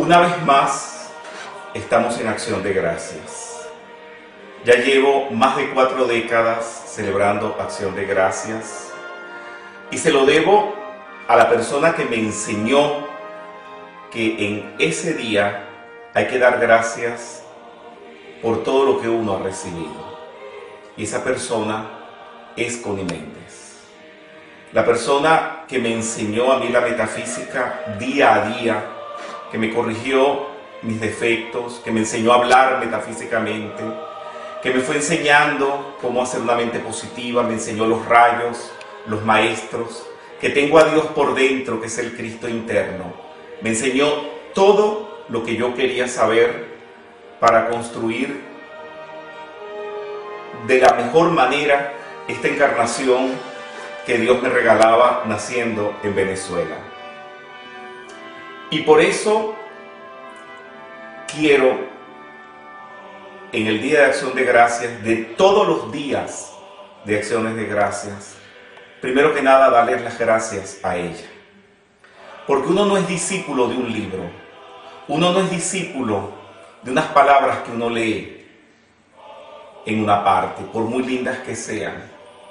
Una vez más, estamos en Acción de Gracias. Ya llevo más de 4 décadas celebrando Acción de Gracias y se lo debo a la persona que me enseñó que en ese día hay que dar gracias por todo lo que uno ha recibido. Y esa persona es Connie Méndez. La persona que me enseñó a mí la metafísica día a día, que me corrigió mis defectos, que me enseñó a hablar metafísicamente, que me fue enseñando cómo hacer una mente positiva, me enseñó los rayos, los maestros, que tengo a Dios por dentro, que es el Cristo interno. Me enseñó todo lo que yo quería saber para construir de la mejor manera esta encarnación que Dios me regalaba naciendo en Venezuela. Y por eso quiero, en el Día de Acción de Gracias, de todos los días de Acciones de Gracias, primero que nada darle las gracias a ella. Porque uno no es discípulo de un libro, uno no es discípulo de unas palabras que uno lee en una parte, por muy lindas que sean,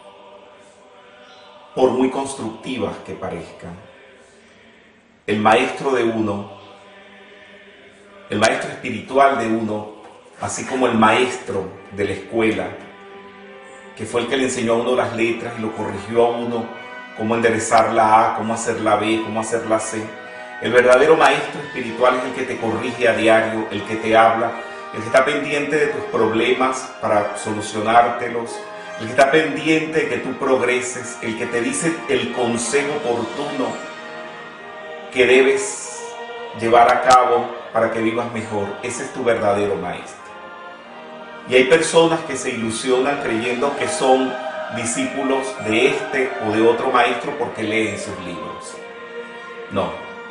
por muy constructivas que parezcan. El maestro de uno, el maestro espiritual de uno, así como el maestro de la escuela, que fue el que le enseñó a uno las letras y lo corrigió a uno cómo enderezar la A, cómo hacer la B, cómo hacer la C. El verdadero maestro espiritual es el que te corrige a diario, el que te habla, el que está pendiente de tus problemas para solucionártelos, el que está pendiente de que tú progreses, el que te dice el consejo oportuno que debes llevar a cabo para que vivas mejor. Ese es tu verdadero maestro. Y hay personas que se ilusionan creyendo que son discípulos de este o de otro maestro porque leen sus libros. No.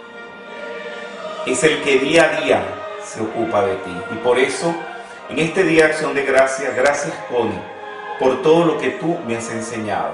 Es el que día a día se ocupa de ti. Y por eso, en este Día de Acción de Gracias, gracias Connie, por todo lo que tú me has enseñado.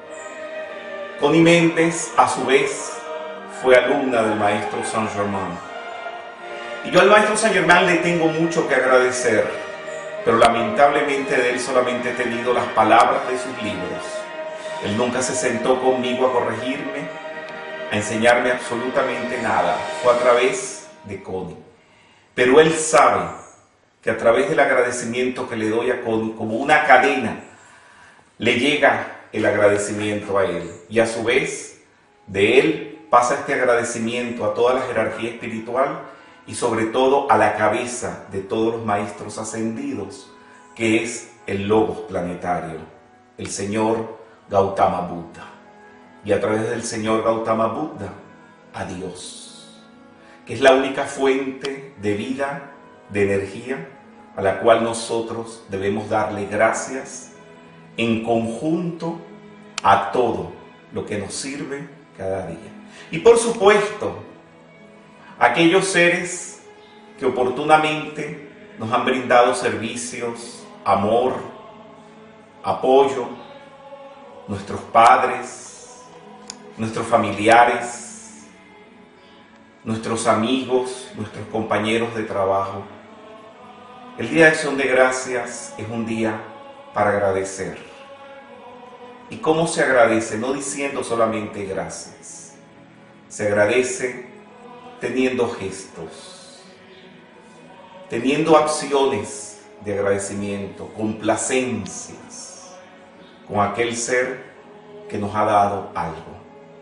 Connie Méndez, a su vez, fue alumna del maestro Saint Germain. Y yo al maestro Saint Germain le tengo mucho que agradecer, pero lamentablemente de él solamente he tenido las palabras de sus libros. Él nunca se sentó conmigo a corregirme, a enseñarme absolutamente nada. Fue a través de Connie. Pero él sabe que a través del agradecimiento que le doy a Connie, como una cadena, le llega el agradecimiento a él. Y a su vez, de él pasa este agradecimiento a toda la jerarquía espiritual y sobre todo a la cabeza de todos los maestros ascendidos, que es el Logos planetario, el señor Gautama Buda. Y a través del señor Gautama Buda, a Dios, que es la única fuente de vida, de energía, a la cual nosotros debemos darle gracias en conjunto a todo lo que nos sirve cada día. Y por supuesto, aquellos seres que oportunamente nos han brindado servicios, amor, apoyo, nuestros padres, nuestros familiares, nuestros amigos, nuestros compañeros de trabajo. El Día de Acción de Gracias es un día para agradecer. ¿Y cómo se agradece? No diciendo solamente gracias. Se agradece teniendo gestos, teniendo acciones de agradecimiento, complacencias con aquel ser que nos ha dado algo.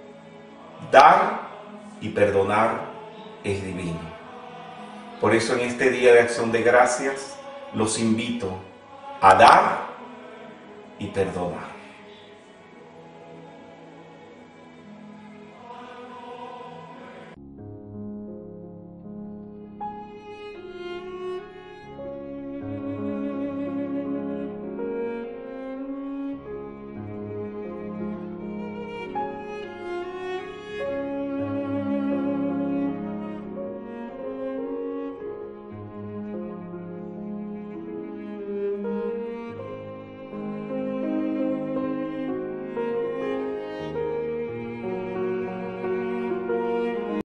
Dar y perdonar es divino. Por eso en este Día de Acción de Gracias los invito a dar y perdonar.